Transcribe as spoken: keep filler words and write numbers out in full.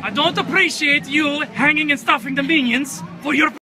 I don't appreciate you hanging and stuffing the minions for your